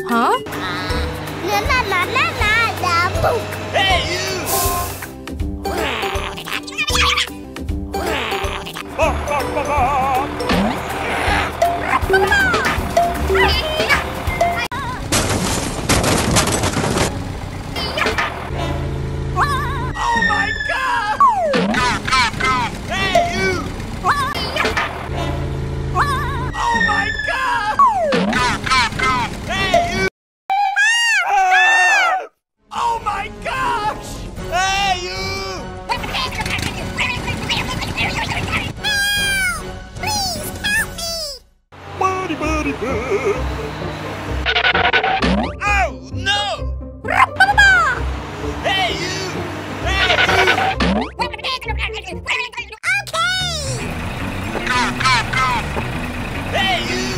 Huh? Hey, you! Oh my God! Hey, you! Oh my God! Hey, you! Oh my gosh! Hey, you! Buddy. Oh no! Hey, you! Hey, you! Hey, you!